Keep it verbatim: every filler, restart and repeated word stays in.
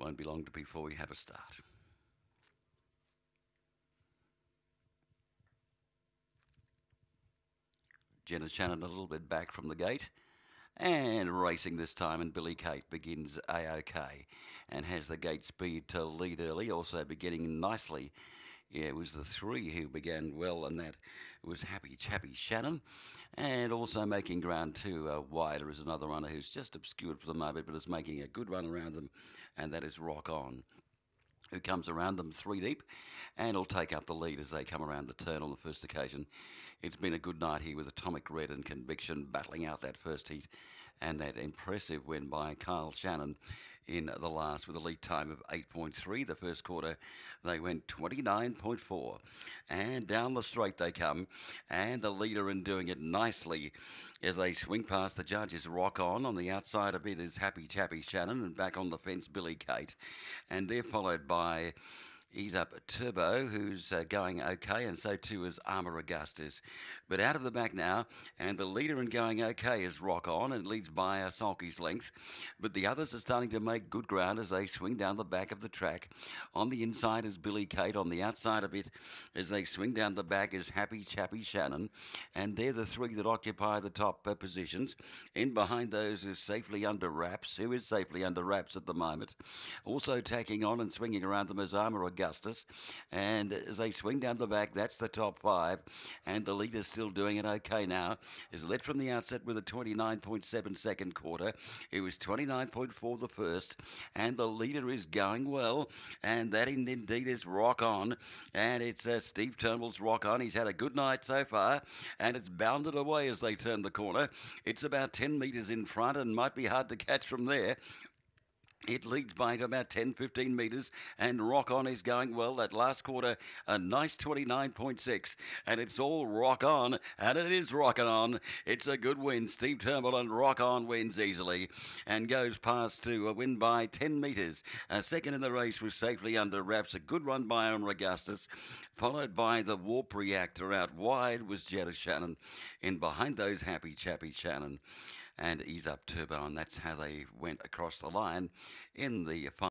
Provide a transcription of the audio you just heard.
Won't be long before we have a start. Jenna Shannon a little bit back from the gate and racing this time, and Billy Kate begins A-OK and has the gate speed to lead early, also beginning nicely. Yeah, it was the three who began well, and that was Happy Chappy Shannon. And also making ground too uh, wider is another runner who's just obscured for the moment, but is making a good run around them, and that is Rock On, who comes around them three deep and will take up the lead as they come around the turn on the first occasion. It's been a good night here with Atomic Red and Conviction battling out that first heat, and that impressive win by Kyle Shannon in the last with a lead time of eight point three. The first quarter they went twenty-nine point four, and down the straight they come, and the leader in doing it nicely as they swing past the judges. Rock On. On the outside a bit is Happy Chappy Shannon, and back on the fence Billy Kate, and they're followed by Ease Up Turbo, who's uh, going okay, and so too is Armour Augustus. But out of the back now, and the leader in going okay is Rock On, and leads by a sulky's length. But the others are starting to make good ground as they swing down the back of the track. On the inside is Billy Kate. On the outside a bit, as they swing down the back, is Happy Chappy Shannon. And they're the three that occupy the top uh, positions. In behind those is Safely Under Wraps, who is safely under wraps at the moment. Also tacking on and swinging around them is Armour Augustus. Augustus, and as they swing down the back, that's the top five, and the leader's still doing it okay now. Is led from the outset with a twenty-nine point seven second quarter. It was twenty-nine point four the first, and the leader is going well, and that indeed is Rock On, and it's uh, Steve Turnbull's Rock On. He's had a good night so far, and it's bounded away as they turn the corner. It's about ten metres in front and might be hard to catch from there. It leads by about ten, fifteen metres, and Rock On is going well. That last quarter, a nice twenty-nine point six, and it's all Rock On, and it is rocking on. It's a good win. Steve Turnbull and Rock On wins easily and goes past to a win by ten metres. A second in the race was Safely Under Wraps. A good run by Armour Augustus, followed by the Warp Reactor. Out wide was Jenna Shannon, in behind those Happy Chappy Shannon and Ease Up Turbo, and that's how they went across the line in the final.